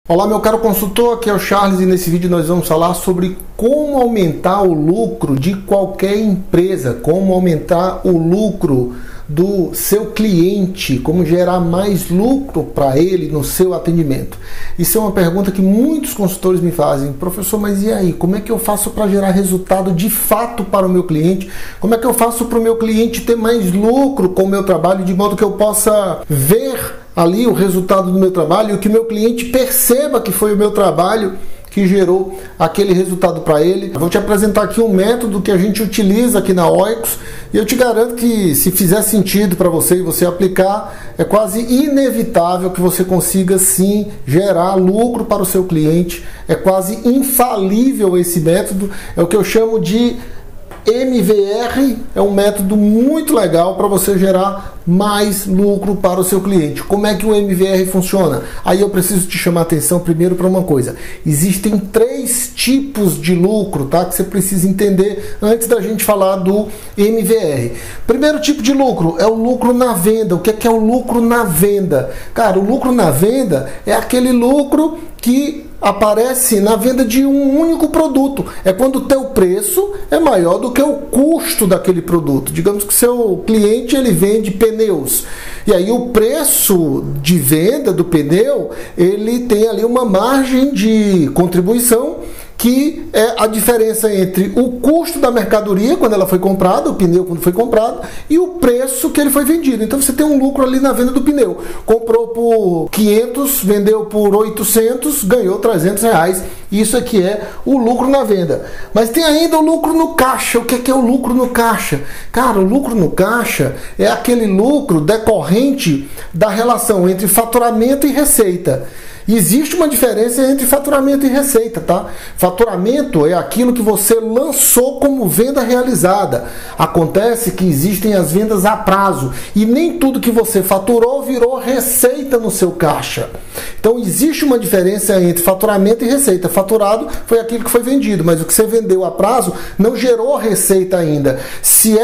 Olá, meu caro consultor, aqui é o Charles e nesse vídeo nós vamos falar sobre como aumentar o lucro de qualquer empresa, como aumentar o lucro do seu cliente, como gerar mais lucro para ele no seu atendimento. Isso é uma pergunta que muitos consultores me fazem: professor, mas e aí, como é que eu faço para gerar resultado de fato para o meu cliente? Como é que eu faço para o meu cliente ter mais lucro com o meu trabalho, de modo que eu possa ver ali o resultado do meu trabalho e que o meu cliente perceba que foi o meu trabalho que gerou aquele resultado para ele? Eu vou te apresentar aqui um método que a gente utiliza aqui na Oikos e eu te garanto que, se fizer sentido para você e você aplicar, é quase inevitável que você consiga sim gerar lucro para o seu cliente. É quase infalível esse método, é o que eu chamo de MVR. É um método muito legal para você gerar mais lucro para o seu cliente. Como é que o MVR funciona? Aí eu preciso te chamar a atenção primeiro para uma coisa: existem 3 tipos de lucro, tá? Que você precisa entender antes da gente falar do MVR. Primeiro tipo de lucro é o lucro na venda. O que é o lucro na venda? Cara, o lucro na venda é aquele lucro que aparece na venda de um único produto. É quando o teu preço é maior do que o custo daquele produto. Digamos que seu cliente ele vende pneus, e aí o preço de venda do pneu, ele tem ali uma margem de contribuição, que é a diferença entre o custo da mercadoria quando ela foi comprada, o pneu quando foi comprado, e o preço que ele foi vendido. Então você tem um lucro ali na venda do pneu. Comprou por 500, vendeu por 800, ganhou 300 reais. Isso aqui é o lucro na venda. Mas tem ainda o lucro no caixa. O que é o lucro no caixa? Cara, o lucro no caixa é aquele lucro decorrente da relação entre faturamento e receita. Existe uma diferença entre faturamento e receita, tá? Faturamento é aquilo que você lançou como venda realizada. Acontece que existem as vendas a prazo e nem tudo que você faturou virou receita no seu caixa. Então existe uma diferença entre faturamento e receita. Faturado foi aquilo que foi vendido, mas o que você vendeu a prazo não gerou receita ainda. Se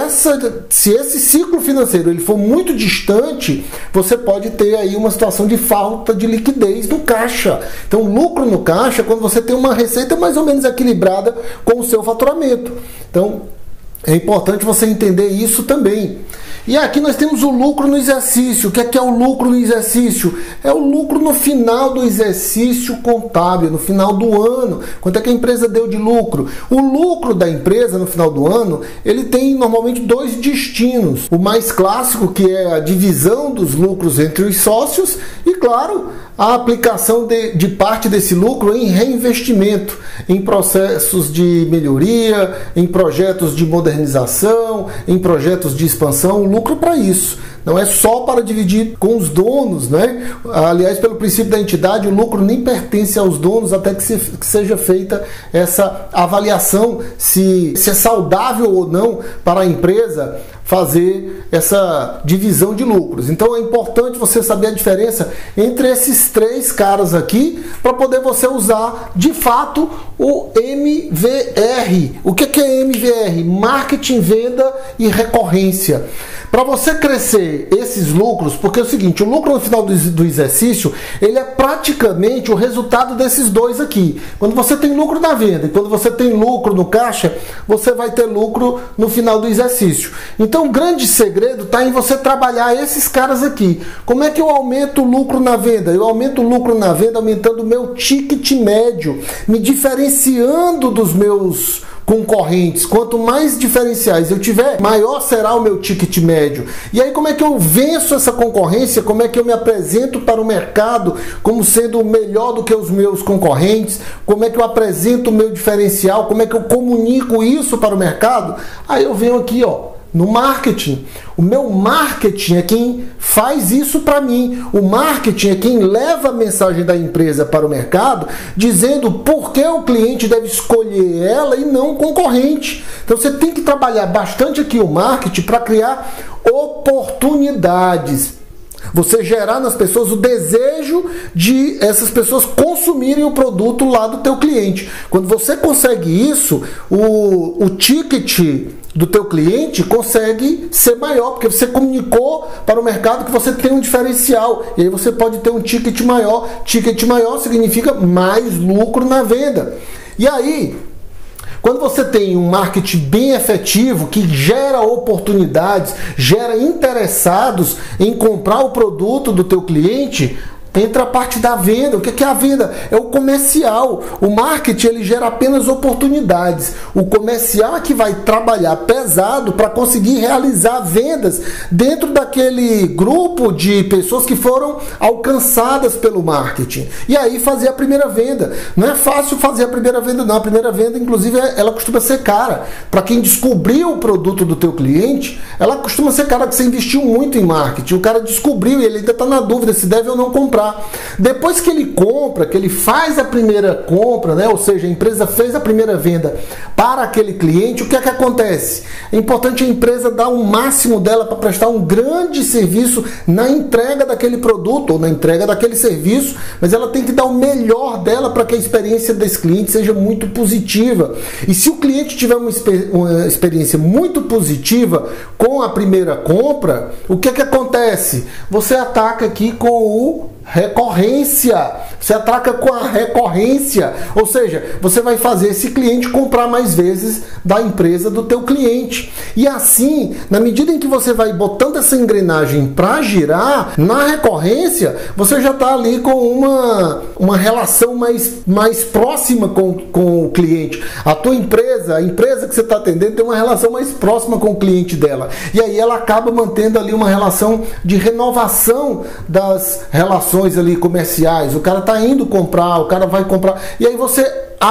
esse ciclo financeiro ele for muito distante, você pode ter aí uma situação de falta de liquidez no caixa. Então, lucro no caixa é quando você tem uma receita mais ou menos equilibrada com o seu faturamento. Então, é importante você entender isso também. E aqui nós temos o lucro no exercício. O que é o lucro no exercício? É o lucro no final do exercício contábil, no final do ano. Quanto é que a empresa deu de lucro? O lucro da empresa no final do ano, ele tem normalmente 2 destinos. O mais clássico, que é a divisão dos lucros entre os sócios, e claro, a aplicação de parte desse lucro em reinvestimento, em processos de melhoria, em projetos de modernização, em projetos de expansão. O lucro para isso. Não é só para dividir com os donos, né? Aliás, pelo princípio da entidade, o lucro nem pertence aos donos até que seja feita essa avaliação se é saudável ou não para a empresa fazer essa divisão de lucros. Então é importante você saber a diferença entre esses 3 caras aqui para poder você usar de fato o MVR. O que é MVR? Marketing, venda e recorrência. Para você crescer esses lucros, porque é o seguinte: o lucro no final do exercício, ele é praticamente o resultado desses 2 aqui. Quando você tem lucro na venda e quando você tem lucro no caixa, você vai ter lucro no final do exercício. Então o grande segredo está em você trabalhar esses caras aqui. Como é que eu aumento o lucro na venda? Eu aumento o lucro na venda aumentando o meu ticket médio, me diferenciando dos meus concorrentes. Quanto mais diferenciais eu tiver, maior será o meu ticket médio. E aí, como é que eu venço essa concorrência? Como é que eu me apresento para o mercado como sendo melhor do que os meus concorrentes? Como é que eu apresento o meu diferencial? Como é que eu comunico isso para o mercado? Aí eu venho aqui, ó, no marketing. O meu marketing é quem faz isso para mim. O marketing é quem leva a mensagem da empresa para o mercado, dizendo por que o cliente deve escolher ela e não o concorrente. Então você tem que trabalhar bastante aqui o marketing para criar oportunidades. Você gerar nas pessoas o desejo de essas pessoas consumirem o produto lá do teu cliente. Quando você consegue isso, o ticket do teu cliente consegue ser maior, porque você comunicou para o mercado que você tem um diferencial, e aí você pode ter um ticket maior. Ticket maior significa mais lucro na venda. E aí, quando você tem um marketing bem efetivo, que gera oportunidades, gera interessados em comprar o produto do teu cliente, entra a parte da venda. O que é a venda? É o comercial. O marketing, ele gera apenas oportunidades. O comercial é que vai trabalhar pesado para conseguir realizar vendas dentro daquele grupo de pessoas que foram alcançadas pelo marketing. E aí fazer a primeira venda. Não é fácil fazer a primeira venda, não. A primeira venda, inclusive, ela costuma ser cara. Para quem descobriu o produto do teu cliente, ela costuma ser cara, que você investiu muito em marketing. O cara descobriu e ele ainda está na dúvida se deve ou não comprar. Depois que ele compra, que ele faz a primeira compra, né? Ou seja, a empresa fez a primeira venda para aquele cliente, o que é que acontece? É importante a empresa dar o máximo dela para prestar um grande serviço na entrega daquele produto ou na entrega daquele serviço, mas ela tem que dar o melhor dela para que a experiência desse cliente seja muito positiva. E se o cliente tiver uma experiência muito positiva com a primeira compra, o que é que acontece? Você ataca aqui com o recorrência. Você ataca com a recorrência, ou seja, você vai fazer esse cliente comprar mais vezes da empresa do teu cliente. E assim, na medida em que você vai botando essa engrenagem para girar, na recorrência, você já está ali com uma relação mais próxima com o cliente. A tua empresa, a empresa que você está atendendo, tem uma relação mais próxima com o cliente dela. E aí ela acaba mantendo ali uma relação de renovação das relações ali comerciais. O cara está indo comprar, o cara vai comprar, e aí você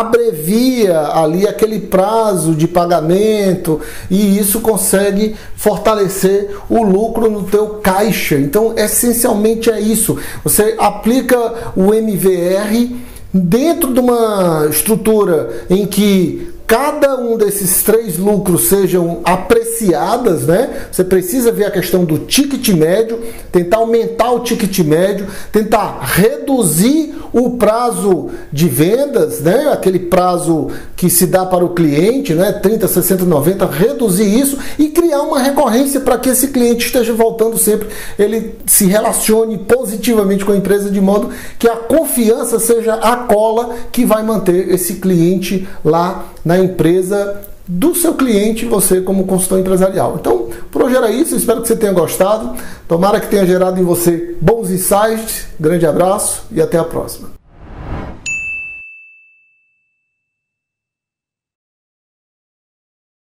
abrevia ali aquele prazo de pagamento, e isso consegue fortalecer o lucro no teu caixa. Então, essencialmente é isso. Você aplica o MVR dentro de uma estrutura em que cada um desses três lucros sejam apreciadas, né? Você precisa ver a questão do ticket médio, tentar aumentar o ticket médio, tentar reduzir o prazo de vendas, né? Aquele prazo que se dá para o cliente, né? 30, 60, 90, reduzir isso e criar uma recorrência para que esse cliente esteja voltando sempre, ele se relacione positivamente com a empresa, de modo que a confiança seja a cola que vai manter esse cliente lá na empresa do seu cliente, você como consultor empresarial. Então, por hoje era isso, espero que você tenha gostado, tomara que tenha gerado em você bons insights, grande abraço e até a próxima.